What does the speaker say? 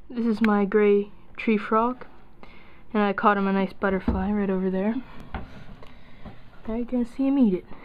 This is my gray tree frog, and I caught him a nice butterfly right over there. Now you're gonna see him eat it.